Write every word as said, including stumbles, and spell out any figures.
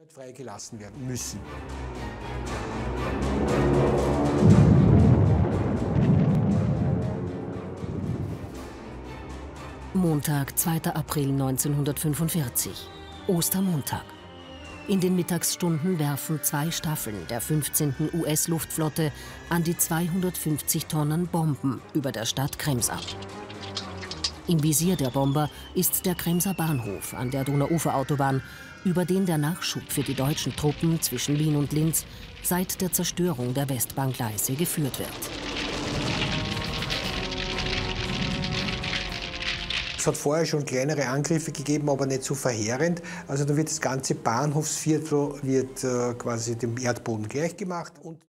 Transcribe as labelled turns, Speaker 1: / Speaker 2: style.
Speaker 1: freigelassen werden müssen.
Speaker 2: Montag, zweiter April neunzehnhundertfünfundvierzig, Ostermontag. In den Mittagsstunden werfen zwei Staffeln der fünfzehnten U S-Luftflotte an die zweihundertfünfzig Tonnen Bomben über der Stadt Krems ab. Im Visier der Bomber ist der Kremser Bahnhof an der Donauuferautobahn, über den der Nachschub für die deutschen Truppen zwischen Wien und Linz seit der Zerstörung der Westbahngleise geführt wird.
Speaker 1: Es hat vorher schon kleinere Angriffe gegeben, aber nicht so verheerend. Also da wird das ganze Bahnhofsviertel wird, äh, quasi dem Erdboden gleichgemacht. Und